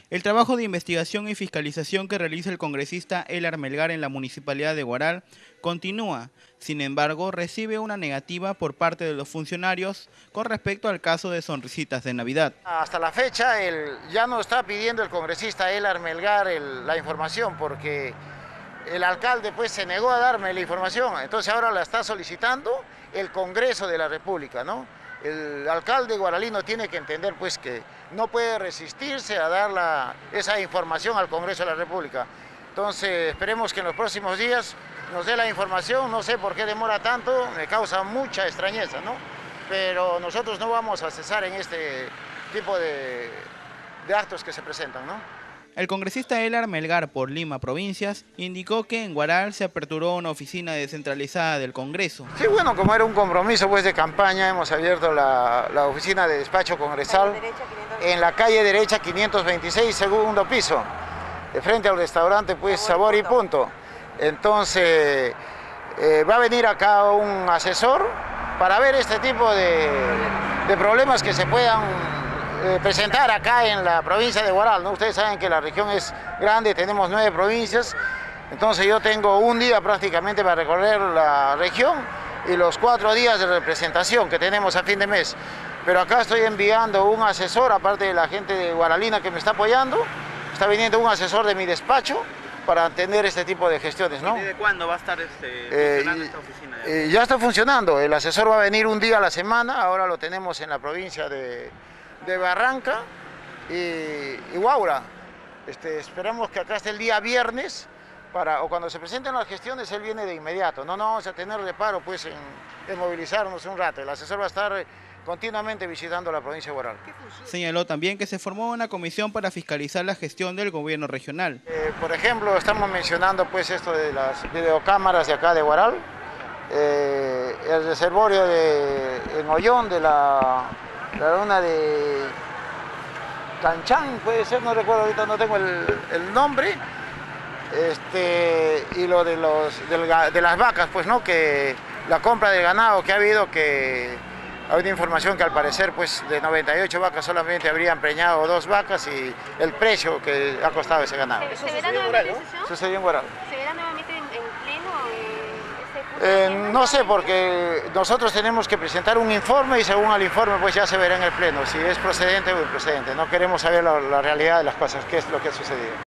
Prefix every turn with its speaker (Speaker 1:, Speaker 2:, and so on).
Speaker 1: El trabajo de investigación y fiscalización que realiza el congresista Elar Melgar en la Municipalidad de Huaral continúa. Sin embargo, recibe una negativa por parte de los funcionarios con respecto al caso de Sonrisitas de Navidad.
Speaker 2: Hasta la fecha ya no está pidiendo el congresista Elar Melgar la información porque el alcalde pues se negó a darme la información, entonces ahora la está solicitando el Congreso de la República, ¿no? El alcalde guaralino tiene que entender pues que no puede resistirse a dar esa información al Congreso de la República. Entonces esperemos que en los próximos días nos dé la información, no sé por qué demora tanto, me causa mucha extrañeza, ¿no? Pero nosotros no vamos a cesar en este tipo de actos que se presentan, ¿no?
Speaker 1: El congresista Elar Melgar por Lima Provincias indicó que en Huaral se aperturó una oficina descentralizada del Congreso.
Speaker 2: Sí, bueno, como era un compromiso pues de campaña, hemos abierto la oficina de despacho congresal en la calle derecha 526, segundo piso, de frente al restaurante pues Sabor y Punto. Entonces va a venir acá un asesor para ver este tipo de problemas que se puedan presentar acá en la provincia de Huaral, ¿no? Ustedes saben que la región es grande, tenemos 9 provincias, entonces yo tengo un día prácticamente para recorrer la región y los 4 días de representación que tenemos a fin de mes. Pero acá estoy enviando un asesor, aparte de la gente de Guaralina que me está apoyando, está viniendo un asesor de mi despacho para atender este tipo de gestiones, ¿no?
Speaker 1: ¿Y desde cuándo va a estar funcionando esta oficina?
Speaker 2: Ya está funcionando, el asesor va a venir un día a la semana, ahora lo tenemos en la provincia de Barranca y Huaura. Esperamos que acá esté el día viernes o cuando se presenten las gestiones él viene de inmediato. No vamos a tener reparo pues en movilizarnos un rato. El asesor va a estar continuamente visitando la provincia de Huaral.
Speaker 1: Señaló también que se formó una comisión para fiscalizar la gestión del gobierno regional.
Speaker 2: Por ejemplo, estamos mencionando pues esto de las videocámaras de acá de Huaral, el reservorio en Ollón de la laguna de Canchán, puede ser, no recuerdo ahorita, no tengo el nombre, y lo de las vacas, pues no, que la compra de ganado que ha habido, que ha habido información que al parecer pues de 98 vacas solamente habrían preñado 2 vacas y el precio que ha costado ese ganado.
Speaker 3: ¿Se verá nuevamente en sesión?
Speaker 2: Sucedió en Huaral.
Speaker 3: ¿Se verá nuevamente en pleno?
Speaker 2: No sé, porque nosotros tenemos que presentar un informe y según el informe pues ya se verá en el pleno si es procedente o improcedente. No queremos saber la realidad de las cosas, qué es lo que ha sucedido.